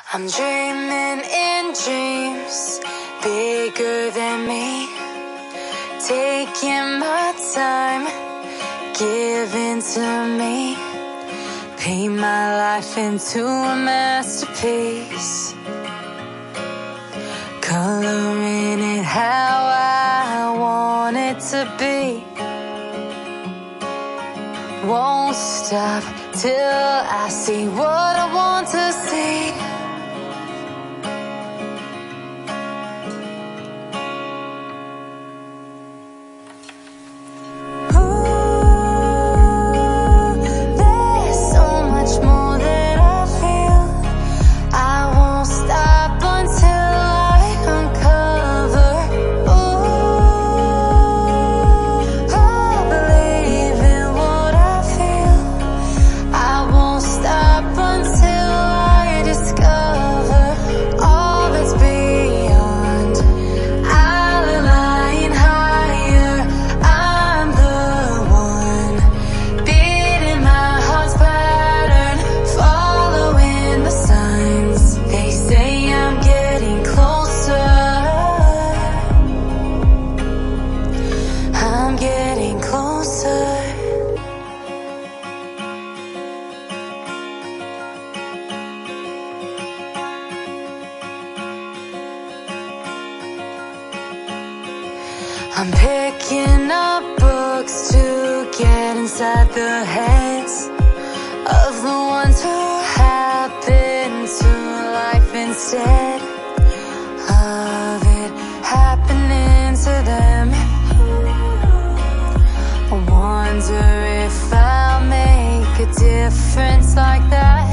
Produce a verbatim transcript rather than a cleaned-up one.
I'm dreaming in dreams bigger than me, taking my time, giving to me, paint my life into a masterpiece, coloring it how I want it to be. Won't stop till I see what I want to see. I'm picking up books to get inside the heads of the ones who happen to life instead of it happening to them. I wonder if I'll make a difference like that.